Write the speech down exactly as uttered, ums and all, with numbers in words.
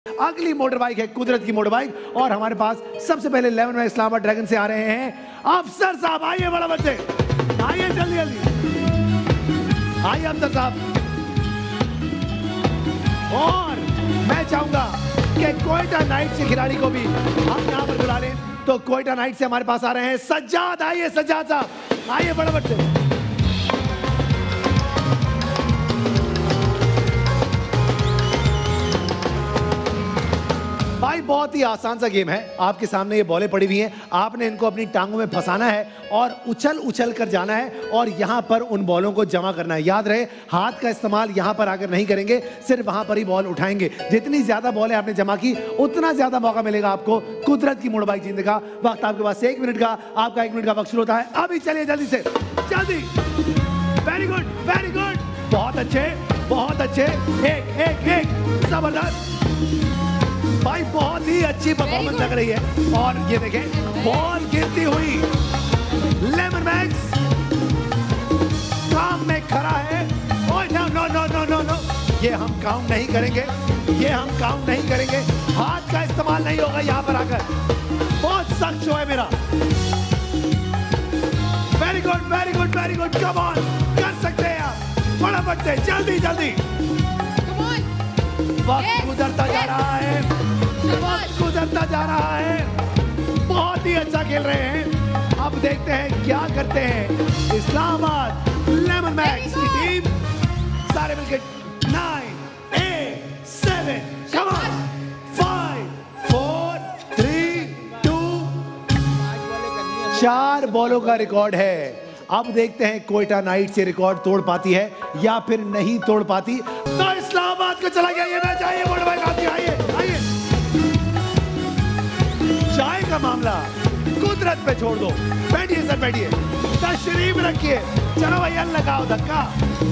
अगली motor bike है कुदरत की मोटर बाइक और हमारे पास सबसे पहले इलेवन में इस्लामाबाद ड्रैगन से आ रहे हैं अफसर साहब। आइए बड़ा बच्चे, आइए जल्दी जल्दी आइए अफसर साहब। और मैं चाहूंगा कि कोयटा नाइट से खिलाड़ी को भी हम यहां पर बुला लें। तो कोयटा नाइट से हमारे पास आ रहे हैं सज्जाद। आइए सज्जाद साहब, आइए बड़ा बच्चे। भाई बहुत ही आसान सा गेम है। आपके सामने ये बॉलें पड़ी हुई हैं, आपने इनको अपनी टांगों में फंसाना है और उछल उछल कर जाना है और यहाँ पर उन बॉलों को जमा करना है। याद रहे हाथ का इस्तेमाल यहाँ पर आकर नहीं करेंगे, सिर्फ वहां पर ही बॉल उठाएंगे। जितनी ज्यादा बॉलें आपने जमा की उतना ज्यादा मौका मिलेगा आपको कुदरत की मोटर बाइक जीतने का। वक्त आपके पास एक मिनट का, आपका एक मिनट का वक्त शुरू होता है अभी। चलिए जल्दी से, जल्दी। वेरी गुड वेरी गुड, बहुत अच्छे बहुत अच्छे। एक एक एक, जबरदस्त भाई, बहुत ही अच्छी परफॉर्मेंस लग रही है। और ये देखें बॉल गिरती हुई, लेमन मैक्स काम में खड़ा है। ओए no no no no no no, ये हम काउंट नहीं करेंगे, ये हम काउंट नहीं करेंगे। हाथ का इस्तेमाल नहीं होगा यहाँ पर आकर। बहुत सख्त शो है मेरा। Very good very good very good, come on, कर सकते हैं आप। फटाफट से, जल्दी जल्दी। वक्त गुजरता जा रहा है, वक्त गुजरता जा रहा है। बहुत ही अच्छा खेल रहे हैं। अब देखते हैं क्या करते हैं इस्लामाबाद लेमन मैक्स की टीम। सारे मिलकर nine eight seven, come on, five four three two. चार बॉलों का रिकॉर्ड है। अब देखते हैं कोयटा नाइट से रिकॉर्ड तोड़ पाती है या फिर नहीं तोड़ पाती। तो इस्लामाबाद को चला गया ये मैच। आइए मोटर बाइक आती, आइए आइए। चाय का मामला कुदरत पे छोड़ दो। बैठिए सर, बैठिए, तशरीफ रखिए। चलो भैया लगाओ धक्का।